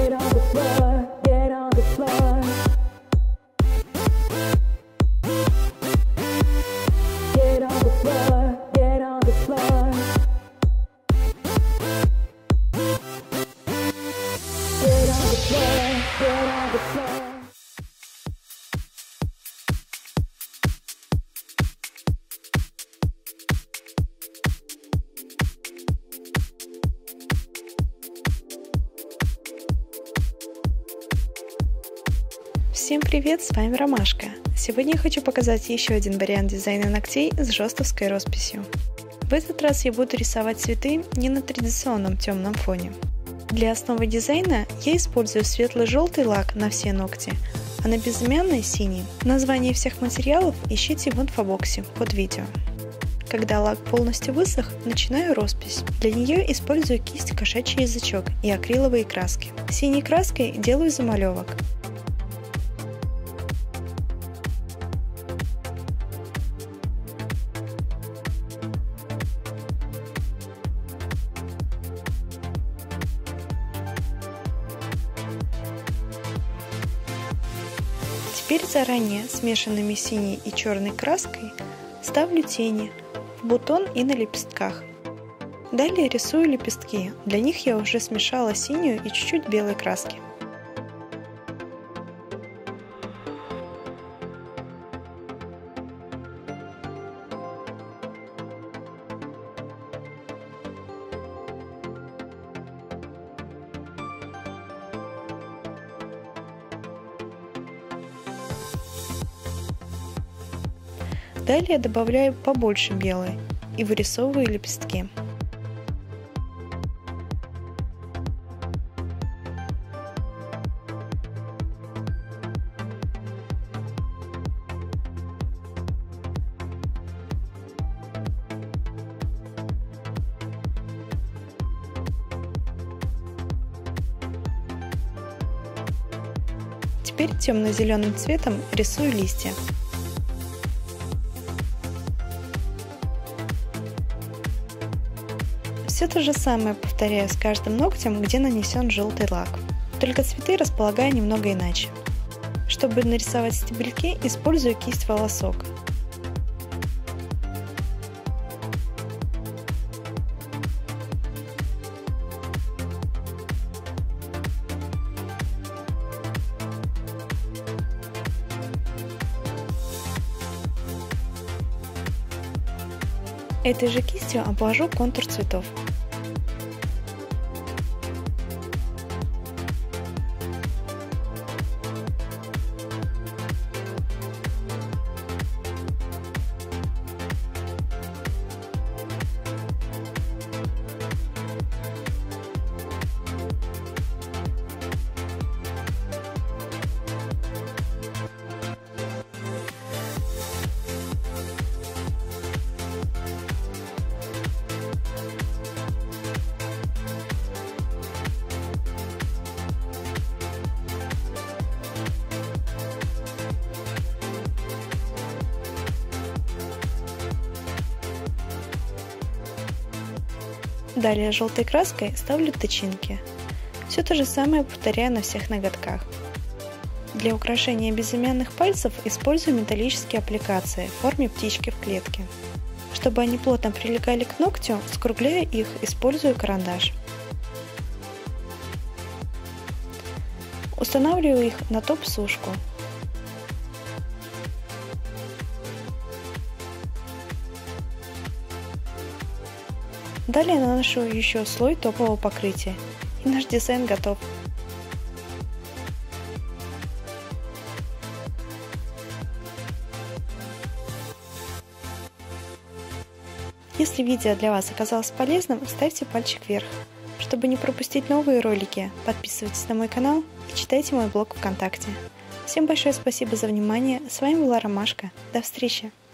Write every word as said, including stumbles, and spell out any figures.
Get on the floor, get on the floor. Get on the floor, get on the floor. Get on the floor, get on the floor. Всем привет, с вами Ромашка. Сегодня я хочу показать еще один вариант дизайна ногтей с жестовской росписью. В этот раз я буду рисовать цветы не на традиционном темном фоне. Для основы дизайна я использую светло-желтый лак на все ногти, а на безымянный синий. Название всех материалов ищите в инфобоксе под видео. Когда лак полностью высох, начинаю роспись. Для нее использую кисть кошачий язычок и акриловые краски. Синей краской делаю замалевок. Теперь заранее смешанными синей и черной краской ставлю тени в бутон и на лепестках. Далее рисую лепестки, для них я уже смешала синюю и чуть-чуть белой краски. Далее добавляю побольше белой и вырисовываю лепестки. Теперь темно-зеленым цветом рисую листья. Все то же самое повторяю с каждым ногтем, где нанесен желтый лак. Только цветы располагаю немного иначе. Чтобы нарисовать стебельки, использую кисть волосок. Этой же кистью обвожу контур цветов. Далее желтой краской ставлю тычинки. Все то же самое повторяю на всех ноготках. Для украшения безымянных пальцев использую металлические аппликации в форме птички в клетке. Чтобы они плотно прилегали к ногтю, скругляю их, использую карандаш. Устанавливаю их на топ-сушку. Далее наношу еще слой топового покрытия, и наш дизайн готов. Если видео для вас оказалось полезным, ставьте пальчик вверх. Чтобы не пропустить новые ролики, подписывайтесь на мой канал и читайте мой блог ВКонтакте. Всем большое спасибо за внимание, с вами была Ромашка, до встречи!